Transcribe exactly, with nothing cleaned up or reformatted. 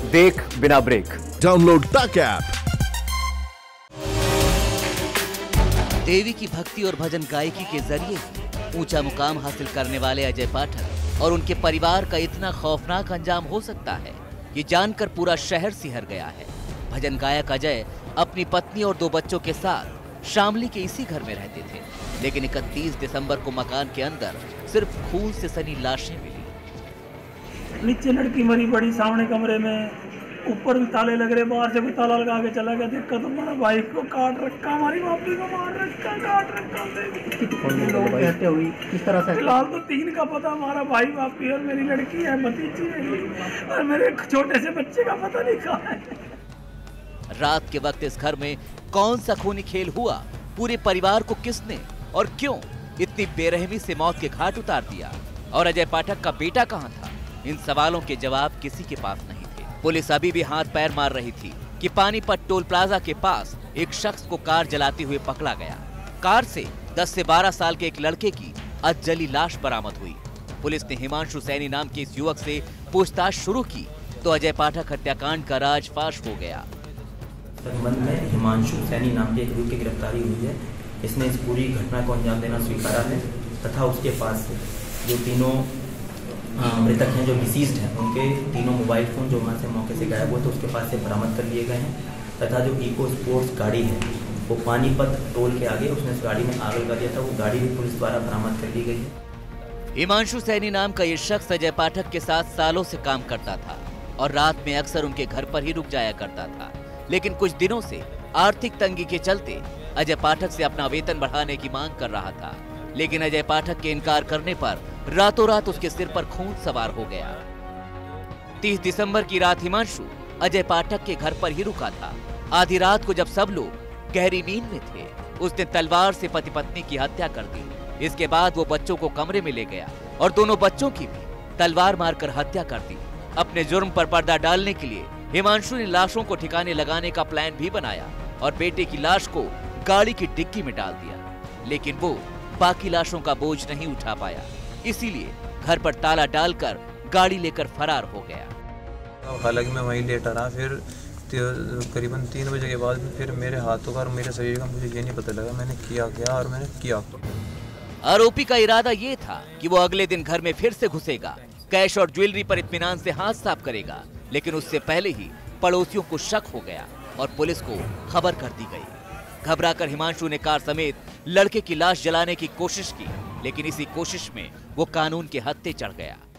देख बिना break. Download तक ऐप। देवी की भक्ति और भजन गायकी के जरिए ऊंचा मुकाम हासिल करने वाले अजय पाठक और उनके परिवार का इतना खौफनाक अंजाम हो सकता है कि जानकर पूरा शहर सिहर गया है। भजन गायक अजय अपनी पत्नी और दो बच्चों के साथ शामली के इसी घर में रहते थे, लेकिन इकतीस दिसंबर को मकान के अंदर सिर्फ खून से सनी लाशें मिली। नीचे लड़की मरी पड़ी सामने कमरे में, ऊपर भी ताले लग रहे, बाहर से भी ताला लगा के चला गया। देखा तो हमारा भाई को काट रखा, हमारी मापी को मार रखा, काट रखा। कहते हुई किस तरह से? फिलहाल तो तीन का पता, हमारा भाई मापी और मेरी लड़की है, भतीजी मेरी, और मेरे छोटे से बच्चे का पता नहीं कहाँ है। रात के वक्त इस घर में कौन सा खूनी खेल हुआ, पूरे परिवार को किसने और क्यों इतनी बेरहमी से मौत के घाट उतार दिया, और अजय पाठक का बेटा कहाँ था? इन सवालों के जवाब किसी के पास नहीं थे। पुलिस अभी भी हाथ पैर मार रही थी कि पानीपत टोल प्लाजा के पास एक शख्स को कार जलाते हुए पकड़ा गया। कार से दस से बारह साल के एक लड़के की अधजली लाश बरामद हुई। पुलिस ने हिमांशु सैनी नाम के इस युवक से पूछताछ शुरू की तो अजय पाठक हत्याकांड का राज फाश हो गया। संबंध में हिमांशु सैनी नाम के एक युवक की गिरफ्तारी हुई है। इसने इस पूरी घटना को अंजाम देना स्वीकारा है तथा उसके पास जो तीनों मृतक हैं, जो डिसीज्ड हैं, उनके तीनों मोबाइल फोन जो वहाँ से मौके से गायब हुए थे उसके पास से बरामद कर लिए गए हैं तथा जो इको स्पोर्ट्स गाड़ी है वो पानीपत टोल के आगे उसने उस गाड़ी में आग लगा दिया था, वो गाड़ी भी पुलिस द्वारा बरामद कर ली गई है। हिमांशु सैनी नाम का ये शख्स अजय पाठक के साथ सालों से काम करता था और रात में अक्सर उनके घर पर ही रुक जाया करता था, लेकिन कुछ दिनों से आर्थिक तंगी के चलते अजय पाठक से अपना वेतन बढ़ाने की मांग कर रहा था, लेकिन अजय पाठक के इनकार करने पर रातों रात उसके सिर पर खून सवार हो गया। तीस दिसंबर की रात हिमांशु अजय पाठक के घर पर ही रुका था। आधी रात को जब सब लोग गहरी नींद में थे, उसने तलवार से पति पत्नी की हत्या कर दी। इसके बाद वो बच्चों को कमरे में ले गया और दोनों बच्चों की भी तलवार मारकर हत्या कर दी। अपने जुर्म पर पर्दा डालने के लिए हिमांशु ने लाशों को ठिकाने लगाने का प्लान भी बनाया और बेटे की लाश को गाड़ी की डिक्की में डाल दिया, लेकिन वो बाकी लाशों का बोझ नहीं उठा पाया, इसीलिए घर पर ताला डालकर गाड़ी लेकर फरार हो गया। हालांकि मैं वहीं लेटा रहा, फिर करीबन तीन बजे के बाद फिर मेरे हाथों का और मेरे शरीर का मुझे ये नहीं पता लगा मैंने किया क्या और मैंने किया। आरोपी का इरादा ये था कि वो अगले दिन घर में फिर से घुसेगा, कैश और ज्वेलरी पर इत्मीनान से हाथ साफ करेगा, लेकिन उससे पहले ही पड़ोसियों को शक हो गया और पुलिस को खबर कर दी गई। घबराकर हिमांशु ने कार समेत लड़के की लाश जलाने की कोशिश की, लेकिन इसी कोशिश में वो कानून के हत्थे चढ़ गया।